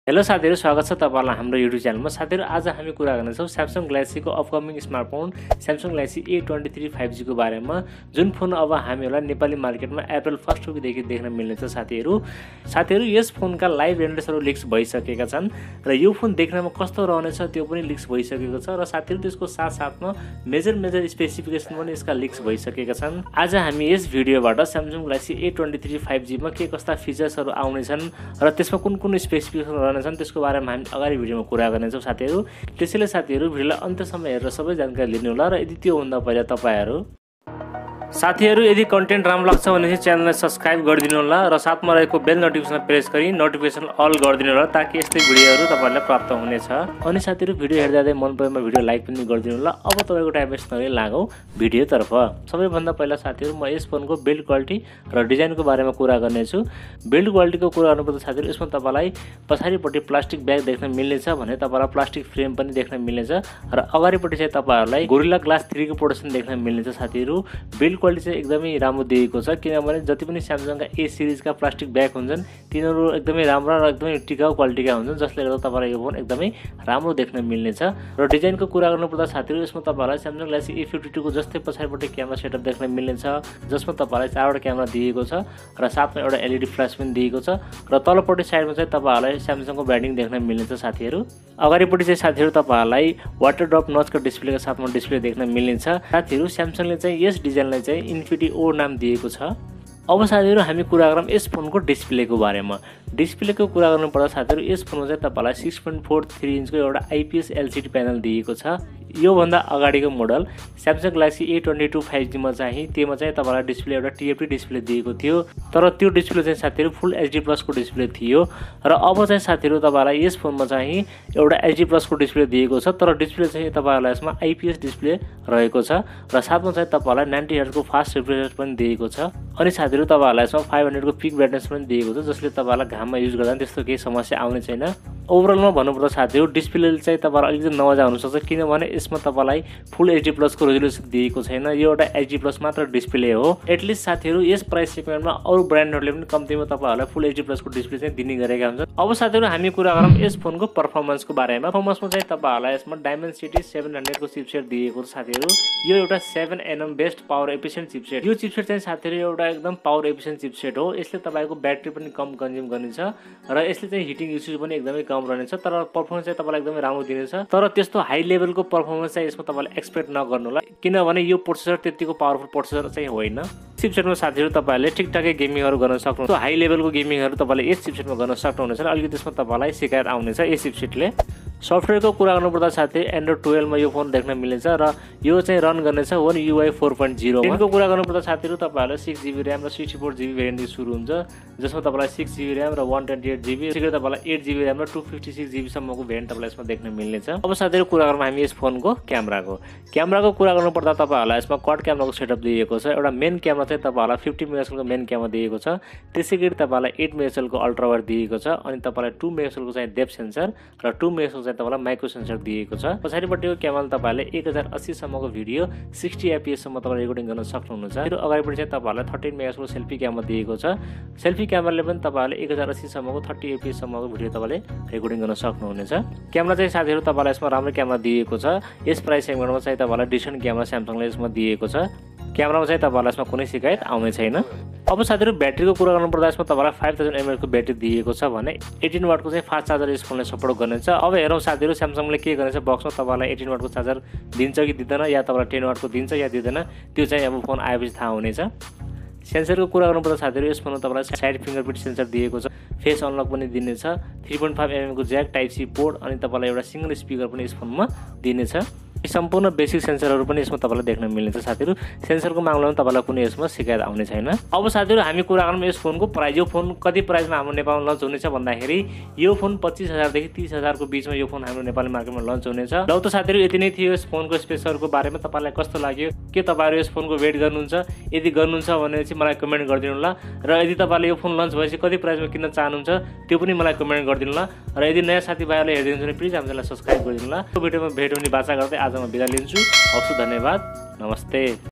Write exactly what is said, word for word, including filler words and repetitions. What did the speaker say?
Hello साथीहरु, स्वागत छ तपाईहरुलाई हाम्रो युट्युब च्यानलमा। साथीहरु, आज हामी कुरा गर्नेछौँ Samsung Galaxy को upcoming smartphone Samsung Galaxy A twenty-three five G को बारेमा, जुन फोन अब हामीलाई नेपाली मार्केटमा अप्रिल फर्स्ट देखि देख्न मिल्नेछ। साथीहरु साथीहरु यस फोनका लाइभ रेन्डर्सहरु लिक्स भइसकेका छन् र यो फोन देख्नमा कस्तो रहनेछ त्यो पनि लिक्स भइसकेको छ र साथीहरु त्यसको साथसाथमा मेजर मेजर स्पेसिफिकेसन पनि यसका लिक्स भइसकेका छन्। आज हामी यस भिडियोबाट Samsung Galaxy A twenty-three five G मा के कस्ता फिचर्सहरु आउने छन् र त्यसमा कुन कुन स्पेसिफिकेसन त्यसको बारेमा हामी अगाडि भिडियोमा कुरा गर्नेछौँ। साथीहरु त्यसैले साथीहरु भिडियोलाई अन्त्यसम्म हेरेर सबै जानकारी लिनु होला र यदि त्यो भन्दा पहिला तपाईहरु साथीहरु यदि कन्टेन्ट राम्रो लाग्छ भने चाहिँ च्यानललाई सब्स्क्राइब गरिदिनु होला र साथमा रहेको बेल नोटिफिकेसन प्रेस गरी नोटिफिकेसन अल गरिदिनु होला ताकि यस्तै भिडियोहरु तपाईहरुलाई प्राप्त हुनेछ। अनि साथीहरु भिडियो हेर्दा हेर्दै मन परेमा भिडियो लाइक पनि गरिदिनु होला। अब तपाईको टाइम वेस्ट नगरी लागौं भिडियोतर्फ। सबैभन्दा पहिला साथीहरु म यस फोनको बिल्ड क्वालिटी र डिजाइनको बारेमा कुरा गर्नेछु। बिल्ड क्वालिटीको कुरा गर्नुपर्दा साथीहरु यसमा तपाईलाई पछाडीपट्टि प्लास्टिक ब्याग देख्न मिल्नेछ भने तपाईलाई प्लास्टिक फ्रेम पनि देख्न मिल्नेछ र अगाडिपट्टि चाहिँ तपाईहरुलाई गोरिल्ला ग्लास three को प्रोडक्सन देख्न मिल्नेछ। साथीहरु बिल्ड क्वालिटी चाहिँ एकदमै राम्रो दिएको छ किनभने जति पनि Samsung का A सिरिज का प्लास्टिक ब्याग हुन्छन् तिनीहरु एकदमै राम्रा र एकदमै टिकाउ क्वालिटीका हुन्छन् जसले गर्दा तपाईलाई यो फोन एकदमै राम्रो देख्न मिल्नेछ। र डिजाइनको कुरा गर्नुपर्दा साथीहरु यसमा तपाईलाई Samsung Galaxy A fifty-two को जस्तै पछाडीपट्टि क्यामेरा सेटअप देख्न मिल्नेछ जसमा तपाईलाई चारवटा क्यामेरा दिएको छ र साथमा एउटा L E D फ्ल्याश पनि दिएको छ र तलपट्टि साइडमा चाहिँ तपाईहरुलाई Samsung को ब्रान्डिङ देख्न मिल्नेछ। साथीहरु अगाडिपट्टि चाहिँ साथीहरु तपाईहरुलाई वाटर ड्रप नचको डिस्प्लेका साथमा डिस्प्ले देख्न मिल्नेछ। साथीहरु Samsungले चाहिँ यस डिजाइनलाई चाहिँ इन्फिनिटी ओ नाम दिएको छ। अब साथीहरु हामी कुरा गरौँ यस फोनको डिस्प्लेको बारेमा। डिस्प्लेको कुरा गर्नुपर्दा साथीहरु यस फोनमा चाहिँ तपाईलाई six point four three इन्चको एउटा I P S L C D panel दिएको छ। यो भन्दा अगाडिको model Samsung Galaxy A twenty-two five G मा चाहिँ त्यसमा चाहिँ तपाईलाई डिस्प्ले एउटा T F T डिस्प्ले दिएको थियो तर त्यो डिस्प्ले चाहिँ साथीहरु फुल H D प्लस को डिस्प्ले थियो र अब चाहिँ साथीहरु तपाईलाई यस फोनमा चाहिँ एउटा H D प्लस को डिस्प्ले दिएको छ तर डिस्प्ले चाहिँ तपाईहरुलाई यसमा I P S डिस्प्ले रहेको छ र साथमा चाहिँ तपाईलाई ninety हर्ट्ज को फास्ट रिफ्रेश पनि दिएको छ। अनि साथीहरु तपाईहरुलाई यसमा five hundred को पिक ब्राइटनेस पनि दिएको छ जसले तपाईलाई घाममा युज गर्दा त्यस्तो केही समस्या आउने छैन। ओभरअलमा भन्नुपर्दा साथीहरु डिस्प्ले चाहिँ तपाईलाई अलिकति नमजा हुन सक्छ किनभने यसमा तपाईलाई फुल H D प्लस को रेजोल्युसन दिएको छैन। यो एउटा H D प्लस मात्र डिस्प्ले हो। एटलिस्ट साथीहरु यस प्राइस सेगमेन्टमा अरु ब्रान्डहरुले पनि कम्तीमा तपाईहरुलाई फुल H D प्लस को डिस्प्ले चाहिँ दिने गरेका हुन्छन्। अब साथीहरु हामी कुरा गरौँ यस फोनको परफर्मेन्सको बारेमा। परफर्मेन्समा चाहिँ तपाईहरुलाई यसमा Dimensity seven hundred को चिपसेट दिएको छ। साथीहरु यो एउटा seven nanometer based power efficient chipset. यो चिपसेट चाहिँ साथीहरु एउटा एकदम पावर एफिसिएन्ट चिपसेट हो। यसले तपाईको ब्याट्री पनि कम कन्ज्युम गर्नेछ र यसले चाहिँ हिटिङ इस्युज पनि एकदमै कम रहनेछ तर परफर्मेन्स चाहिँ तपाईलाई एकदमै राम्रो दिनेछ। तर त्यस्तो हाई लेभलको परफर्मेन्स चाहिँ यसमा तपाईले एक्सपेक्ट नगर्नु होला किनभने यो प्रोसेसर त्यतिको पावरफुल प्रोसेसर चाहिँ होइन। चिपसेटमा साथीहरु तपाईले ठिकठाकै गेमिङहरु गर्न सक्नुहुन्छ। त्यो हाई लेभलको गेमिङहरु तपाईले यस चिपसेटमा गर्न सक्नुहुनेछ र अलिकति त्यसमा तपाईलाई शिकायत आउनेछ यस चिपसेटले। सफ्टवेयरको कुरा गर्नुपर्दा साथै एन्ड्रोइड twelve मा यो फोन देख्न मिल्नेछ र यो चाहिँ रन गर्नेछ One U I four point zero मा। यसको कुरा गर्नुपर्दा साथीहरु तपाईहरुलाई six G B RAM र sixty-four G B भेरिएन्ट सुरु हुन्छ जसमा तपाईलाई six G B RAM र one twenty-eight G B त्यसैगरी तपाईलाई eight G B RAM र two fifty-six G B सम्मको भेरिएन्ट तपाईलाई यसमा देख्न मिल्नेछ। अब साथीहरु कुरा गरौँ हामी यस फोनको क्यामेराको। क्यामेराको कुरा गर्नुपर्दा तपाईहरुलाई यसमा क्वाड क्यामेराको सेटअप दिएको छ। एउटा मेन क्यामेरा चाहिँ तपाईहरुलाई fifty मेगापिक्सल को मेन क्यामेरा दिएको छ। त्यसैगरी तपाईलाई eight मेगापिक्सल को अल्ट्रा वाइड दिएको छ अनि तपाईलाई two मेगापिक्सल को चाहिँ डेप्थ सेन्सर र two मेगापिक्सल चाहिँ तपाईलाई माइक्रो सेन्सर दिएको छ। पछाडिपट्टिको क्यामेराले तपाईले ten eighty सम्मको video sixty F P S सम्म तपाईले रेकर्डिङ गर्न सक्नुहुन्छ। फेरि अगाडिपट्टि चाहिँ तपाईहरुलाई thirteen मेगापिक्सल को सेल्फी क्यामेरा दिएको छ। सेल्फी क्यामेराले पनि तपाईले ten eighty सम्मको thirty F P S सम्मको भिडियो तपाईले रेकर्डिङ गर्न सक्नुहुनेछ। क्यामेरा चाहिँ साथीहरु तपाईलाई यसमा राम्रो क्यामेरा दिएको छ। यस प्राइस सेगमेन्टमा चाहिँ तपाईलाई डिसेन्ट क्यामेरा Samsungले यसमा दिएको छ। क्यामेरामा चाहिँ तपाईलाई यसमा कुनै शिकायत आउने छैन। अब साथीहरु ब्याट्रीको कुरा गर्नुपर्दा यसमा तपाईलाई five thousand milliamp को ब्याट्री दिएको छ भने eighteen वाट को चाहिँ फास्ट चार्जर यस फोनले सपोर्ट गर्नेछ। अब हेरौँ साथीहरु Samsungले के गर्नेछ बक्समा तपाईलाई eighteen वाट को चार्जर दिन्छ कि दिँदैन या तपाईलाई ten वाट को दिन्छ या दिँदैन त्यो चाहिँ अब फोन आएपछि थाहा हुनेछ। सेन्सरको कुरा गर्नुपर्दा साथीहरु यस फोनमा तपाईलाई साइड फिंगरप्रिन्ट सेन्सर दिएको छ। फेस अनलक पनि दिनेछ। three point five millimeter को ज्याक टाइप सी पोर्ट अनि तपाईलाई एउटा सिंगल स्पिकर पनि यस फोनमा दिनेछ। सम्पूर्ण बेसिक सेन्सरहरु पनि यसमा तपाईलाई देख्न मिल्नेछ। साथीहरु सेन्सरको मामलामा तपाईलाई कुनै यसमा शिकायत आउने छैन। अब साथीहरु हामी कुरा गरौँ यस फोनको प्राइस। यो फोन कति प्राइसमा हाम्रो नेपालमा लन्च हुनेछ भन्दाखेरि यो फोन पच्चीस हजार देखि तीस हजार को बीचमा यो फोन हाम्रो नेपाली मार्केटमा लन्च हुनेछ। ल त साथीहरु यति नै थियो यस फोनको स्पेसहरुको बारेमा। तपाईलाई कस्तो लाग्यो? के तपाईहरु यस फोनको वेट गर्नुहुन्छ? यदि गर्नुहुन्छ भने चाहिँ मलाई कमेन्ट गरिदिनु होला र यदि तपाईले यो फोन लन्च भएपछि कति प्राइसमा किन्न चाहनुहुन्छ त्यो पनि मलाई कमेन्ट गरिदिनु होला र यदि नयाँ साथीभाइहरुले हेर्दिनुहुन्छ भने प्लिज हाम्रो च्यानललाई सब्स्क्राइब गरिदिनु होला। यो भिडियोमा भेट हुने बाचा गर्दै आज म बिदा लिन्छु। हवस्, धन्यवाद, नमस्ते।